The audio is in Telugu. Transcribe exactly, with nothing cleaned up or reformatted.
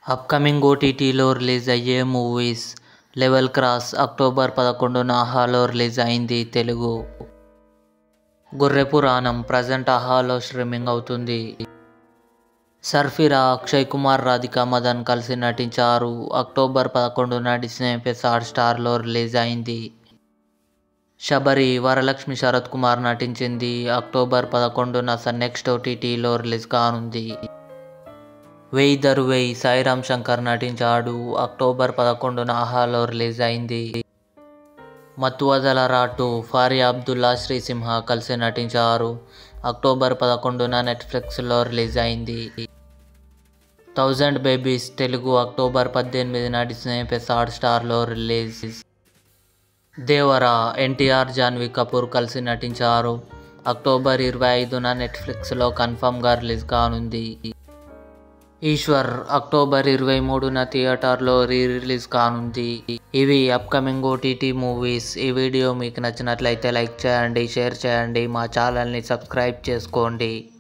అప్కమింగ్ ఓటీటీలో రిలీజ్ అయ్యే మూవీస్. లెవెల్ క్రాస్ అక్టోబర్ పదకొండున ఆహాలో రిలీజ్ అయింది తెలుగు. గొర్రె పురాణం ప్రజెంట్ ఆహాలో స్ట్రీమింగ్ అవుతుంది. సర్ఫిరా అక్షయ్ కుమార్ రాధికా మదన్ కలిసి నటించారు. అక్టోబర్ పదకొండున డిస్నీ ప్లస్ హాట్స్టార్లో రిలీజ్ అయింది. శబరి వరలక్ష్మి శరత్ కుమార్ నటించింది. అక్టోబర్ పదకొండున సన్ నెక్స్ట్ ఓటీటీలో రిలీజ్ కానుంది. వెయ్ దరువెయ్ సాయిరామ్ శంకర్ నటించాడు. అక్టోబర్ పదకొండున ఆహాలో రిలీజ్ అయింది. మత్తువదలరా టూ ఫారియా అబ్దుల్లా శ్రీసింహ కలిసి నటించారు. అక్టోబర్ పదకొండున నెట్ఫ్లిక్స్లో రిలీజ్ అయింది. థౌజండ్ బేబీస్ తెలుగు అక్టోబర్ పద్దెనిమిదిన డిస్నీ ప్లస్ హాట్స్టార్లో రిలీజ్. దేవరా ఎన్టీఆర్ జాన్వీ కపూర్ కలిసి నటించారు. అక్టోబర్ ఇరవై ఐదున నెట్ఫ్లిక్స్లో కన్ఫర్మ్గా రిలీజ్ కానుంది. ఈశ్వర్ అక్టోబర్ ఇరవై మూడున థియేటర్లో రీ రిలీజ్ కానుంది. ఇవి అప్కమింగ్ ఓటీటీ మూవీస్. ఈ వీడియో మీకు నచ్చినట్లయితే లైక్ చేయండి, షేర్ చేయండి, మా ఛానల్ని సబ్స్క్రైబ్ చేసుకోండి.